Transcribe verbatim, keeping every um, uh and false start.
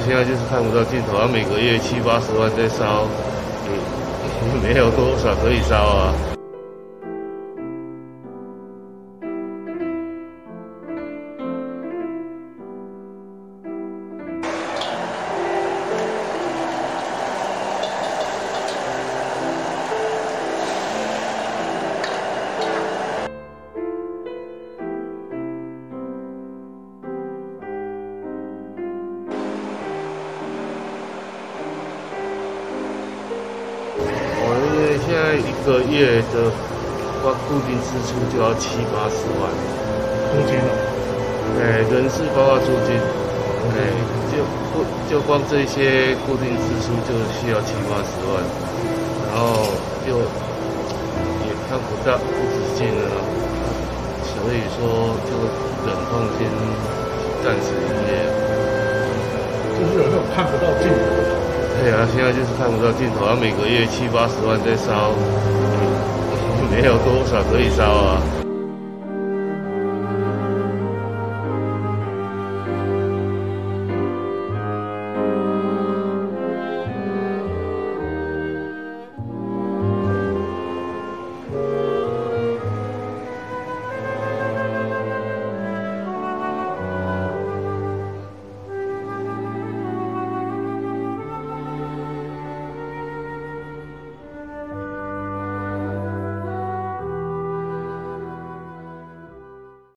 现在就是看不到尽头，啊，每个月七八十万在烧，也没有多少可以烧啊。因为现在一个月的光固定支出就要七八十万， 租金哦， 哎，人事包括租金，哎，就不就光这些固定支出就需要七八十万，然后就也看不到不止进了，所以说就忍痛先暂时营业。 就是有那种看不到尽头的。 对啊，现在就是看不到尽头，啊，每个月七八十万在烧，也没有多少可以烧啊。